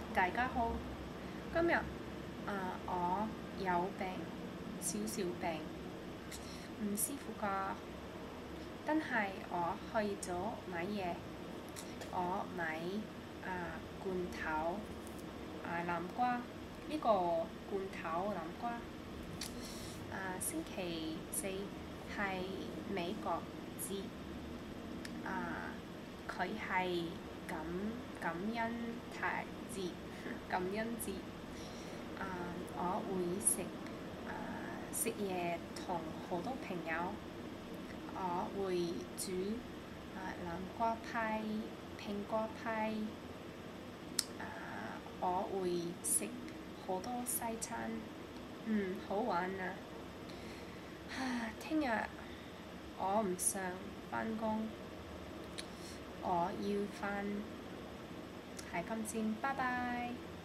大家好，今日我有病，少少病，唔舒服㗎。但係我去咗買嘢，我買罐頭南瓜，呢個罐頭南瓜星期四係美國節，佢係感恩節，感恩節。我會食嘢同好多朋友，我會煮南瓜派、蘋果派，我會食好多西餐，好玩啊！聽日我唔想返工，我要返，係咁先，拜拜。